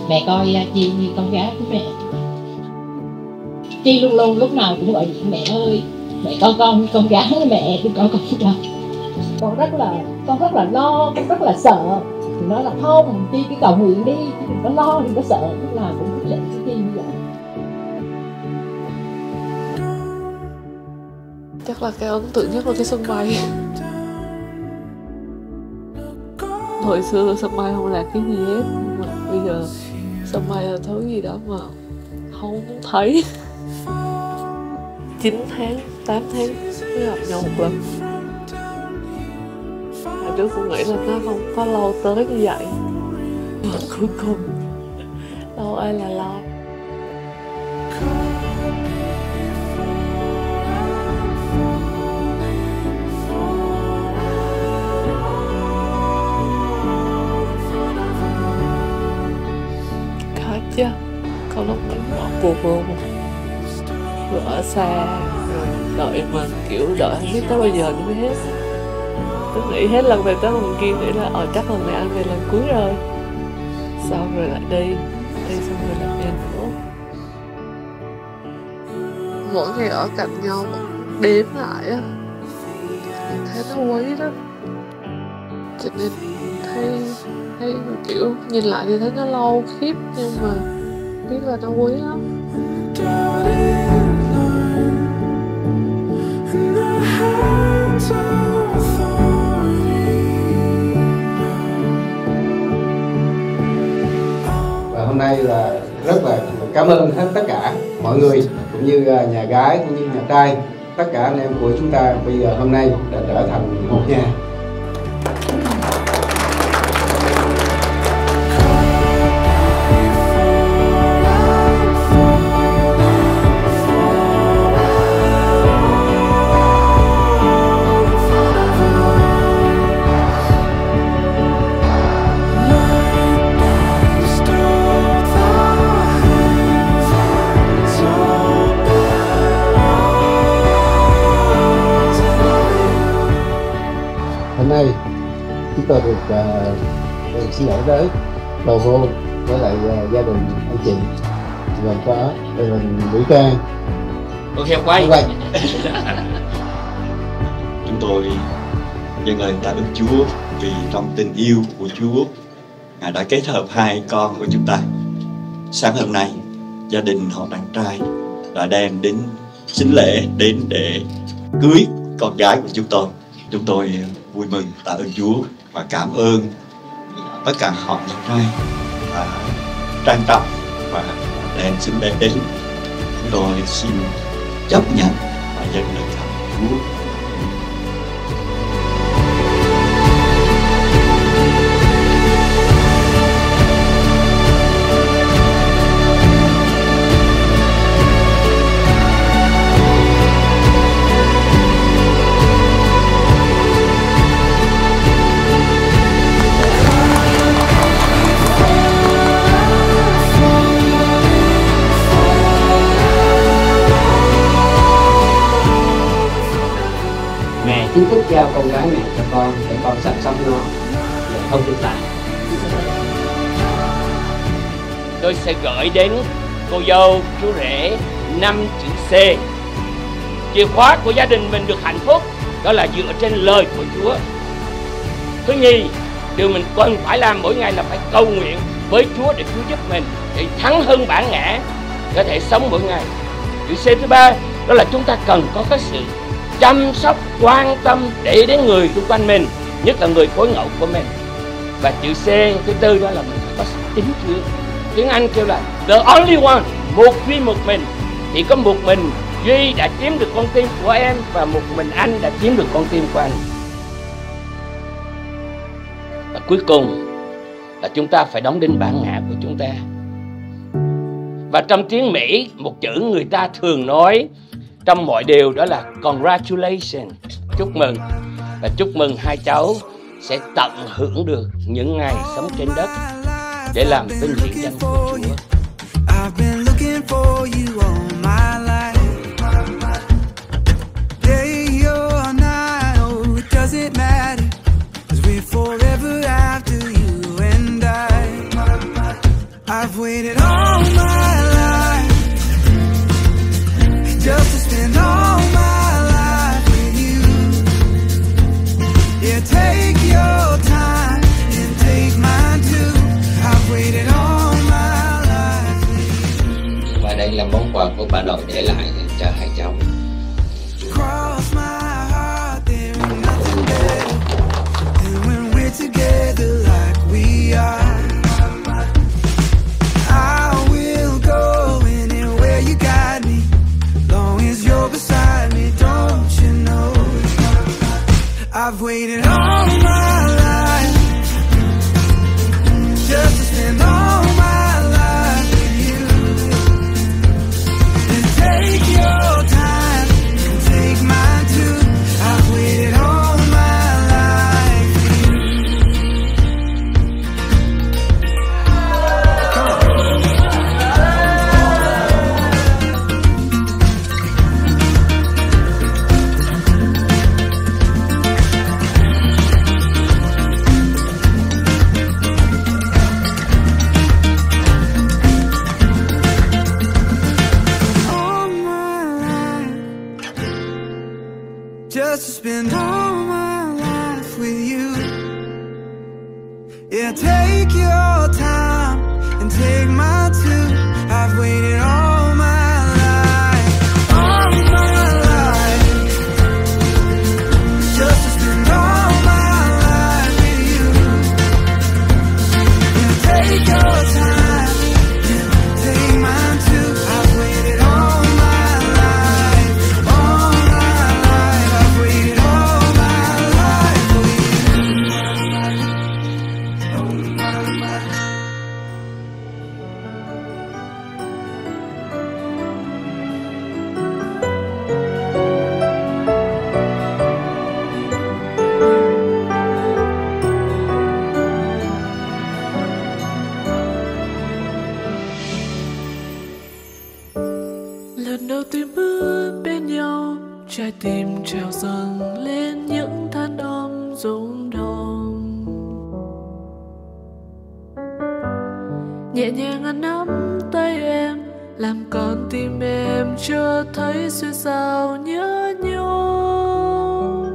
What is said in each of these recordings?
Mẹ coi Chi như con gái của mẹ. Chi luôn luôn lúc nào cũng gọi điện mẹ ơi, mẹ con gái của mẹ, con đâu. Con rất là lo, con rất là sợ. Thì nói là không, Chi cứ cầu nguyện đi, Chi đừng có lo, đừng có sợ. Lúc nào cũng thúc giục Chi như vậy. Chắc là cái ấn tượng nhất là cái sân bay. Hồi xưa sân bay không là cái gì hết, mà bây giờ sân bay là thứ gì đó mà không thấy. 9 tháng, 8 tháng mới gặp nhau một lần. Hồi trước cũng nghĩ là nó không có lâu tới như vậy, mà cuối cùng đâu ai là lo. Có chứ, có lúc mình bỏ cuộc luôn. Rồi ở xa, rồi đợi mà kiểu đợi không biết tới bao giờ nữa mới hết. Tôi nghĩ hết lần này tới lần kia, nghĩ là chắc lần này anh về lần cuối rồi. Xong rồi lại đi xong rồi lại về nữa. Mỗi ngày ở cạnh nhau mà đếm lại á, mình thấy nó quý lắm. Cho nên thấy kiểu nhìn lại thì thấy nó lâu khiếp, nhưng mà biết là nó quý lắm. Và hôm nay là rất là cảm ơn hết tất cả mọi người, cũng như nhà gái cũng như nhà trai, tất cả anh em của chúng ta bây giờ hôm nay đã trở thành một nhà. Hôm nay chúng tôi được xin lỗi tới cầu hôn với lại gia đình anh chị, gồm có gia đình Mỹ Trang. Ok quay. Chúng tôi dâng lời tạ ơn Chúa vì trong tình yêu của Chúa, Ngài đã kết hợp hai con của chúng ta. Sáng hôm nay gia đình họ đàn trai đã đem đến sính lễ đến để cưới con gái của chúng tôi. Chúng tôi vui mừng tạ ơn Chúa và cảm ơn tất cả họ đàn trai đã trang trọng và đem sính lễ đến. Chúng tôi xin chấp nhận và dâng lời cảm ơn Chúa. Mẹ chính thức giao con gái mẹ cho con để con sắp sống nó để không thực tại. Tôi sẽ gửi đến cô dâu chú rể 5 chữ C. Chìa khóa của gia đình mình được hạnh phúc đó là dựa trên lời của Chúa. Thứ nhì, điều mình cần phải làm mỗi ngày là phải cầu nguyện với Chúa để Chúa giúp mình để thắng hơn bản ngã, có thể sống mỗi ngày. Chữ C thứ ba đó là chúng ta cần có cái sự chăm sóc, quan tâm để đến người xung quanh mình, nhất là người phối ngẫu của mình. Và chữ C thứ tư đó là mình phải có sự tín Chúa. Tiếng Anh kêu là the only one, một duy một mình. Chỉ có một mình Duy đã chiếm được con tim của em, và một mình anh đã chiếm được con tim của anh. Và cuối cùng là chúng ta phải đóng đinh bản ngã của chúng ta. Và trong tiếng Mỹ, một chữ người ta thường nói trong mọi điều đó là congratulations, chúc mừng. Và chúc mừng hai cháu sẽ tận hưởng được những ngày sống trên đất để làm vinh hiển danh của Chúa. I've waited all my life just to spend all my life with you. Yeah, take your time and take mine too. I've waited all my life with you. Và đây là món quà của bà nội để lại cho hai cháu. Cross my heart, there ain't nothing better than when we're together like we are. I will go anywhere you guide me, long as you're beside me, don't you know? I've waited all my life just to spend all my life with you. And take your time and take mine too. I've waited all my life for you. Come on. All my life just to spend all my life with you. Yeah, take your time and take mine too. I've waited all my life just to spend all my life with you. Yeah, take your time and take mine too. I've waited all my life, all my life. I've waited all my life for you. Lần đầu tiên bước bên nhau, trái tim trào dâng lên những than ôm rung động. Nhẹ nhàng ăn nắm tay em, làm con tim em chưa thấy xuyên sao nhớ nhung.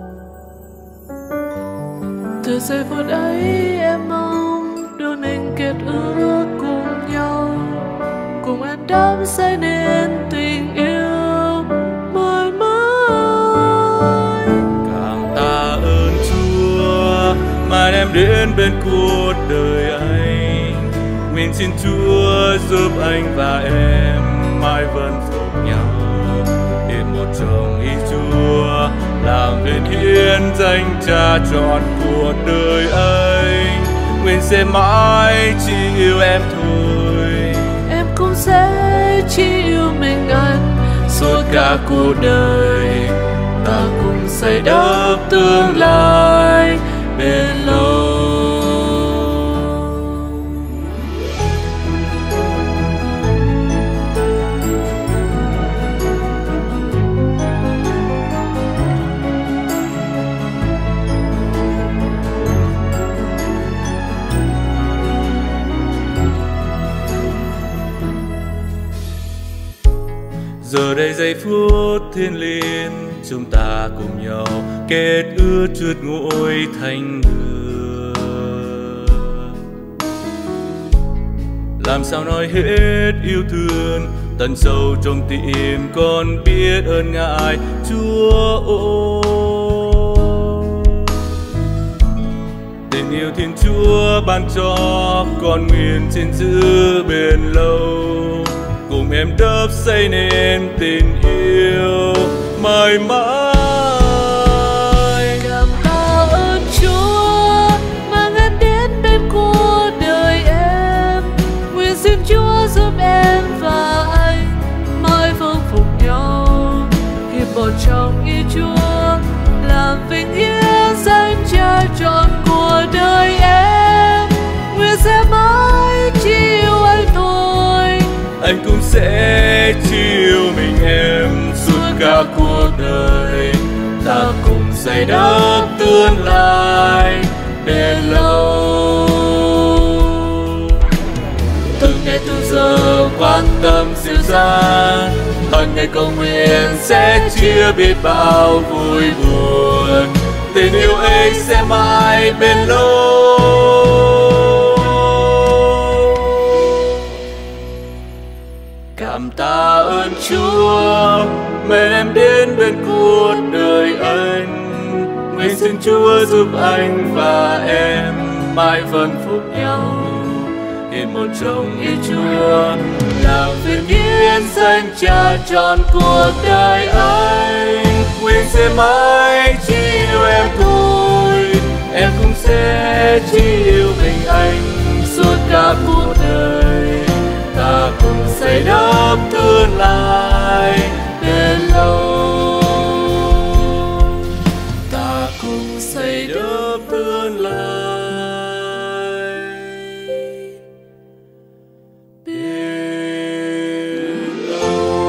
Từ giây phút ấy em mong đôi mình kết ước cùng nhau, cùng em đắm say nên tình yêu mãi mãi. Càng tạ ơn Chúa mà em đến bên cuộc đời anh. Nguyện xin Chúa giúp anh và em mãi vẫn phục nhau, để một chồng ý Chúa làm viên hiến danh Cha trọn cuộc đời anh. Nguyện sẽ mãi chỉ yêu em thôi, Em cũng sẽ chỉ yêu mình anh suốt cả cuộc đời. ta cùng xây đắp tương lai bền lâu. Giờ đây giây phút thiêng liêng, chúng ta cùng nhau kết ước chuốt ngôi thành người. Làm sao nói hết yêu thương tận sâu trong tim con biết ơn Ngài Chúa ơi. Tình yêu Thiên Chúa ban cho con nguyện xin giữ bền lâu, cùng em đắp xây nên tình yêu mãi mãi. Cảm tạ ơn Chúa mang em đến bên cuộc đời em. Nguyện xin Chúa giúp em và anh mãi phương phục nhau, hiệp một trong ý Chúa làm vinh hiến danh Cha trọn cuộc đời em. Nguyện sẽ mãi chỉ yêu anh thôi, Anh cũng sẽ chỉ yêu mình em suốt cả cuộc đời. Ta cùng xây đắp tương lai bền lâu. Từng kẻ thù giờ quan tâm dịu dàng. Hằng ngày cầu nguyện sẽ chia biết bao vui buồn, tình yêu ấy sẽ mãi bên lâu. Cảm tạ ơn Chúa mời em đến bên cuộc đời anh. Nguyện xin Chúa giúp anh và em mãi vẫn phúc nhau. Hiền một chồng yêu Chúa làm việc hiến dâng Cha trọn cuộc đời anh. Nguyện sẽ mãi chỉ yêu em thôi, em cũng sẽ chỉ yêu mình anh suốt cả cuộc đời. Ta cùng xây đắp tương lai đến lâu, ta cùng xây đắp tương lai đến lâu.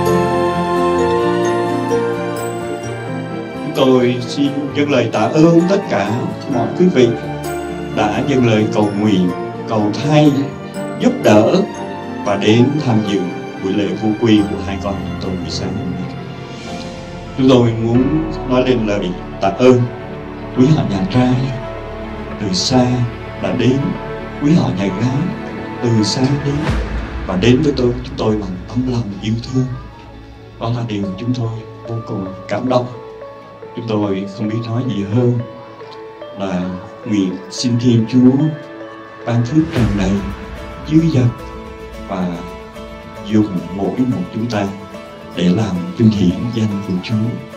Tôi xin dâng lời tạ ơn tất cả mọi quý vị đã dâng lời cầu nguyện, cầu thay, giúp đỡ và đến tham dự buổi lễ vô quy của hai con chúng tôi buổi sáng hôm nay. Chúng tôi muốn nói lên lời tạ ơn quý họ nhà trai từ xa đã đến, quý họ nhà gái từ xa đến và đến với chúng tôi bằng tấm lòng yêu thương. Đó là điều chúng tôi vô cùng cảm động. Chúng tôi không biết nói gì hơn là nguyện xin Thiên Chúa ban phước tràn đầy, dư dật và dùng mỗi một chúng ta để làm vinh hiển danh của Chúa.